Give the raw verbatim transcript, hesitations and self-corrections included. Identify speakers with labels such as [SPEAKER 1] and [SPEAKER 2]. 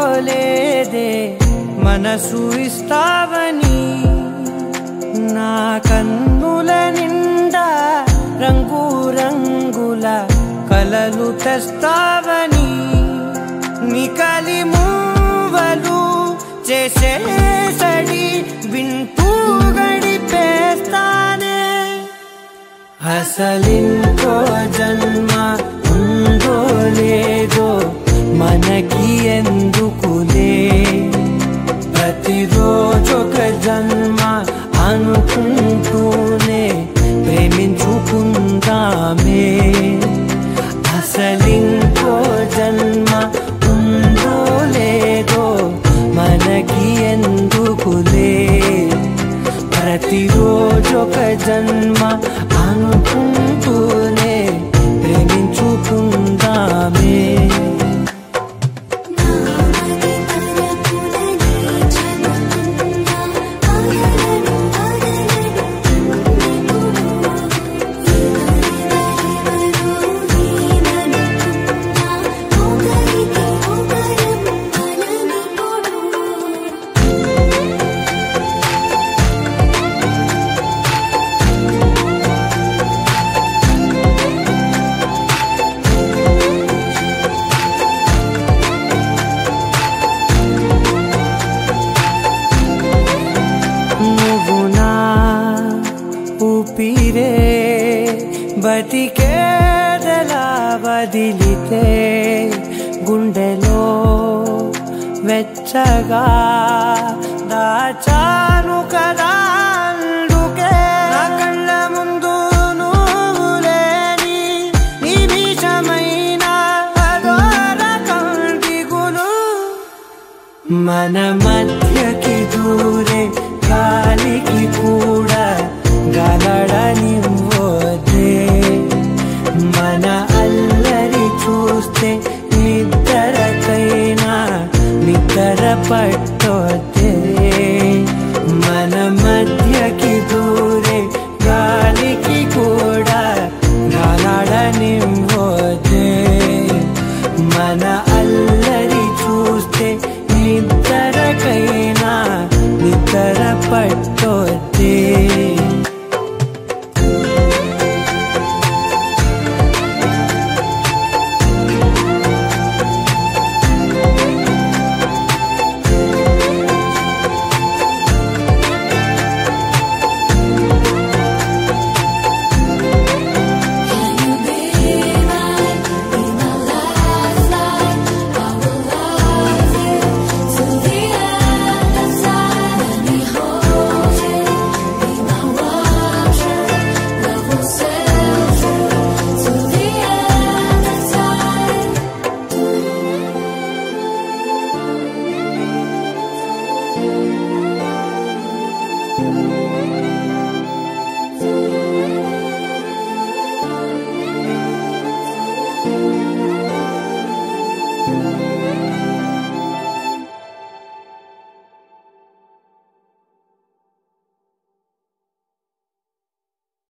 [SPEAKER 1] అనుకోలేదే మనసు ఇస్తావని నా కన్నుల నిండా రంగు రంగుల కలలు తెస్తావని నికలి మూవలు చేసేసడి వింటూ గడిపేస్తానే అసలింకో జన్మ ఉందో లేదో మనకి ఎందుకులే ప్రతిరోజొక జన్మ అనుకుంటూనే ప్రేమించుకుందామే అసలింకో జన్మ ఉందో లేదో మనకి ఎందుకులే ప్రతిరోజొక జన్మ అనుకుంటూనే ప్రేమించుకుందామే ఊపిరే బతికేదలా వదిలితే గుండెలో వెచ్చగా దాచాను కదా అందుకే నా కళ్ళ ముందు నువ్వు లేని నిమిషమైన అదోర కంటిగులు మన మధ్యకి దూరే గాలికి కూడా గలడనివ్వదే మన అల్లరి చూస్తే నిద్రకైనా నిద్ర పట్టొద్దే మన మధ్యకి దూరే గాలికి కూడా గలడనివ్వదే మన అల్లరి చూస్తే నిద్రకైనా నిద్ర పట్టొద్దే